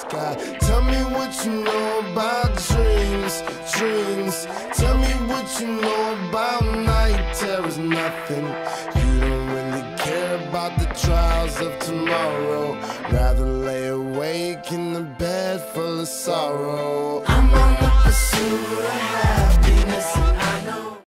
sky. Tell me what you know about dreams, dreams. Tell me what you know about night terrors. Nothing. You don't really care about the trials of tomorrow. Rather lay awake in the bed full of sorrow.